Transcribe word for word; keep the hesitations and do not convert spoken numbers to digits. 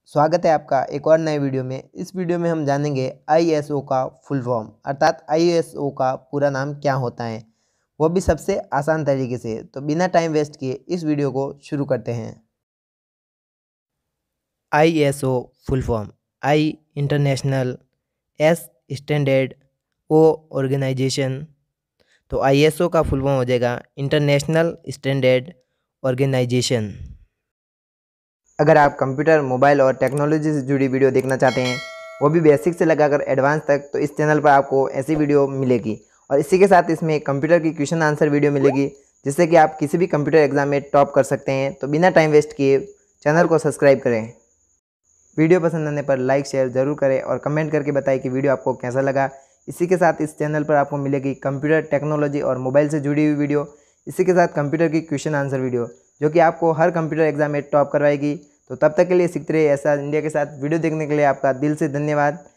स्वागत है आपका एक और नए वीडियो में। इस वीडियो में हम जानेंगे आई एस ओ का फुल फॉर्म अर्थात आई एस ओ का पूरा नाम क्या होता है, वो भी सबसे आसान तरीके से। तो बिना टाइम वेस्ट किए इस वीडियो को शुरू करते हैं। I S O full form I international, S standard, O organisation. तो आई एस ओ का फुल फॉर्म हो जाएगा इंटरनेशनल स्टैंडर्ड ऑर्गेनाइजेशन। अगर आप कंप्यूटर, मोबाइल और टेक्नोलॉजी से जुड़ी वीडियो देखना चाहते हैं, वो भी बेसिक से लगाकर एडवांस तक, तो इस चैनल पर आपको ऐसी वीडियो मिलेगी। और इसी के साथ इसमें कंप्यूटर की क्वेश्चन आंसर वीडियो मिलेगी, जिससे कि आप किसी भी कंप्यूटर एग्जाम में टॉप कर सकते हैं। तो बिना टाइम वेस्ट किए चैनल को सब्सक्राइब करें। वीडियो पसंद आने पर लाइक शेयर ज़रूर करें और कमेंट करके बताएं कि वीडियो आपको कैसा लगा। इसी के साथ इस चैनल पर आपको मिलेगी कंप्यूटर, टेक्नोलॉजी और मोबाइल से जुड़ी हुई वीडियो। इसी के साथ कंप्यूटर की क्वेश्चन आंसर वीडियो, जो कि आपको हर कंप्यूटर एग्जाम में टॉप करवाएगी। तो तब तक के लिए सीखते रहिए ऐसा इंडिया के साथ। वीडियो देखने के लिए आपका दिल से धन्यवाद।